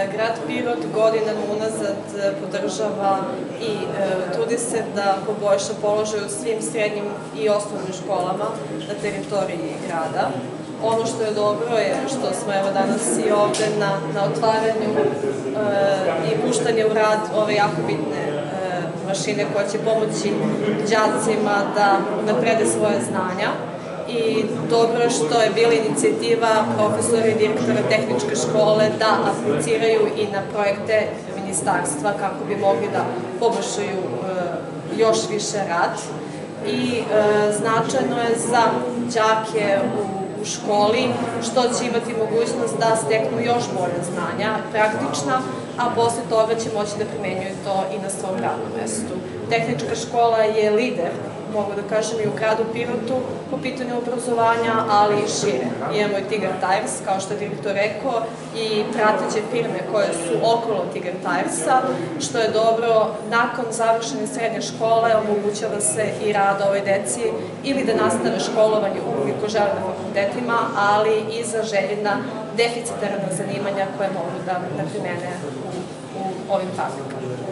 Grad Pirot godinama unazad podržava i trudi se da poboljša položaj u svim srednjim i osnovnim školama na teritoriji grada. Ono što je dobro je što smo evo danas i ovde na otvaranju i puštanju u rad ove jako bitne mašine koje će pomoći đacima da unaprede svoje znanja. I dobro je što je bila inicijativa profesora i direktora tehničke škole da apliciraju i na projekte ministarstva kako bi mogli da poboljšaju još više rad. I značajno je za đake u školi što će imati mogućnost da steknu još bolje znanja, praktična, a posle toga će moći da primenjuju to i na svom radnom mestu. Tehnička škola je lider, mogu da kažem, i u gradu Pirotu po pitanju obrazovanja, ali i šire. Imamo i Tigar Tires, kao što je direktor rekao, i prateće firme koje su okolo Tigar Tiresa, što je dobro. Nakon završene srednje škole omogućava se i rad ovoj deci ili da nastave školovanje ukoliko žele na fakultetima, ali i za željena deficitarna zanimanja koje mogu da primene u ovim fabrikama.